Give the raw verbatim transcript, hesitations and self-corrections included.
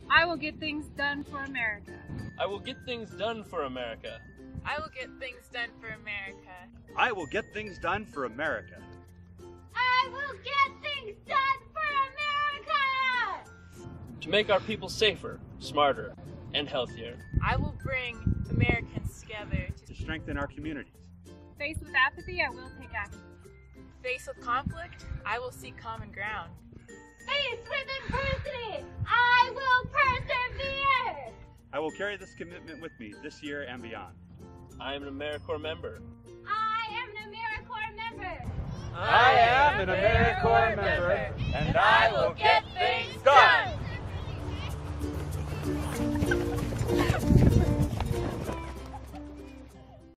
I will get things done for America. I will get things done for America. I will get things done for America. I will get things done for America. I will get things done for America! To make our people safer, smarter, and healthier. I will bring Americans together To strengthen our communities. Faced with apathy, I will take action. Faced with conflict, I will seek common ground. Faced with adversity, I will persevere! I will carry this commitment with me this year and beyond. I am an AmeriCorps member. I am an AmeriCorps member! I am an AmeriCorps member, and I will get